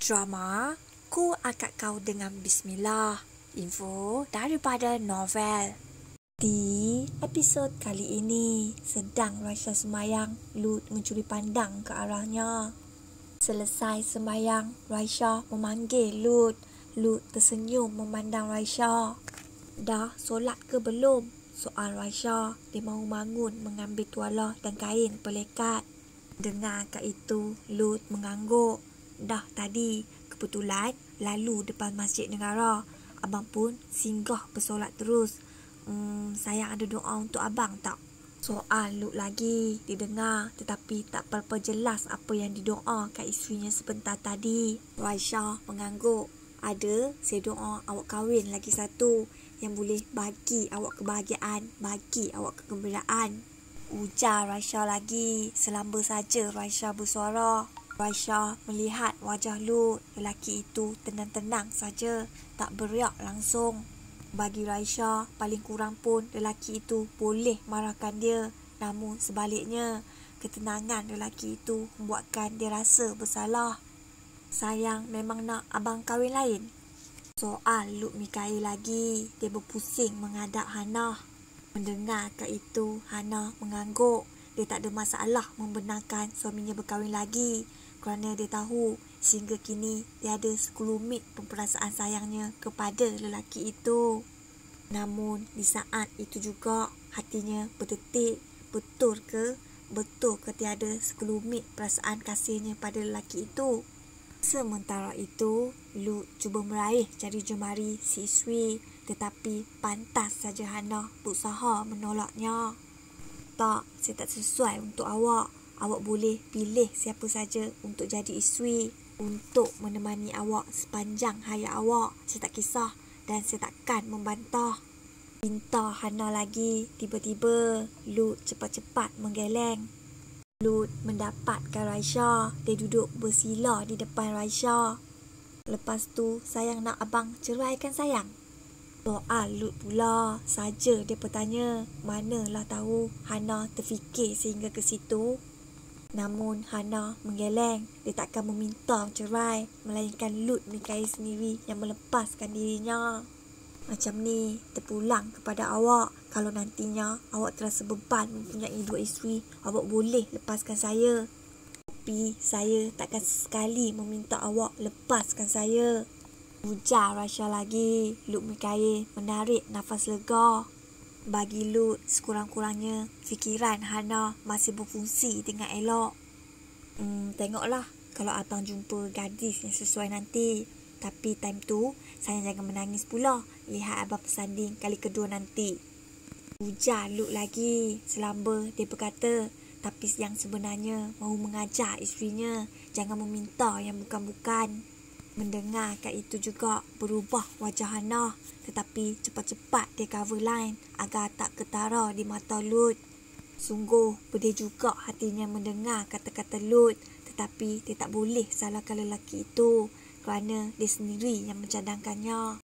Drama Ku Angkat Kau Dengan Bismillah. Info daripada novel. Di episod kali ini, sedang Raisya sembayang, Lut mencuri pandang ke arahnya. Selesai sembayang, Raisya memanggil Lut. Lut tersenyum memandang Raisya. Dah solat ke belum? Soal Raisya. Dia mahu bangun mengambil tuala dan kain pelekat. Dengar kat itu, Lut mengangguk. Dah tadi, kebetulan lalu depan Masjid Negara. Abang pun singgah bersolat terus. Sayang ada doa untuk abang tak? Soal Lut lagi didengar, tetapi tak berapa jelas apa yang didoa kat isterinya sebentar tadi. Raisya mengangguk. Ada, saya doa awak kahwin lagi satu yang boleh bagi awak kebahagiaan, bagi awak kegembiraan. Ujar Raisya lagi. Selamba saja Raisya bersuara. Raisya melihat wajah Lut. Lelaki itu tenang-tenang saja, tak beriak langsung. Bagi Raisya, paling kurang pun lelaki itu boleh marahkan dia. Namun sebaliknya, ketenangan lelaki itu membuatkan dia rasa bersalah. Sayang memang nak abang kahwin lain? Soal Lut Mikail lagi. Dia berpusing menghadap Hana. Mendengar kat itu, Hana mengangguk. Dia tak ada masalah membenarkan suaminya berkahwin lagi, kerana dia tahu sehingga kini dia ada sekelumit perasaan sayangnya kepada lelaki itu. Namun di saat itu juga hatinya berdetik, betul ke tiada sekelumit perasaan kasihnya pada lelaki itu. Sementara itu, Lut cuba meraih jari jemari si isteri, tetapi pantas saja Hana berusaha menolaknya. Tak, saya tak sesuai untuk awak. Awak boleh pilih siapa saja untuk jadi isteri, untuk menemani awak sepanjang hayat awak. Saya tak kisah dan saya takkan membantah. Pinta Hana lagi. Tiba-tiba, Lut cepat-cepat menggeleng. Lut mendapatkan Raisya. Dia duduk bersila di depan Raisya. Lepas tu, sayang nak abang ceraikan sayang? Soal Lut pula. Saja dia bertanya. Manalah tahu Hana terfikir sehingga ke situ. Namun Hana menggeleng. Dia takkan meminta cerai, melainkan Lut Mikail sendiri yang melepaskan dirinya. Macam ni, terpulang kepada awak. Kalau nantinya awak terasa beban mempunyai dua isteri, awak boleh lepaskan saya. Tapi saya takkan sekali meminta awak lepaskan saya. Ujar Raisya lagi. Lut Mikail menarik nafas lega. Bagi Lut, sekurang-kurangnya fikiran Hana masih berfungsi dengan elok. Tengoklah kalau abang jumpa gadis yang sesuai nanti. Tapi time tu, saya jangan menangis pula. Lihat abang bersanding kali kedua nanti. Ujar Lut lagi. Selamba dia berkata, tapi yang sebenarnya mahu mengajar isterinya jangan meminta yang bukan-bukan. Mendengar kat itu juga berubah wajah Hana, tetapi cepat-cepat dia cover line agar tak ketara di mata Lut. Sungguh pedih juga hatinya mendengar kata-kata Lut, tetapi dia tak boleh salahkan lelaki itu kerana dia sendiri yang mencadangkannya.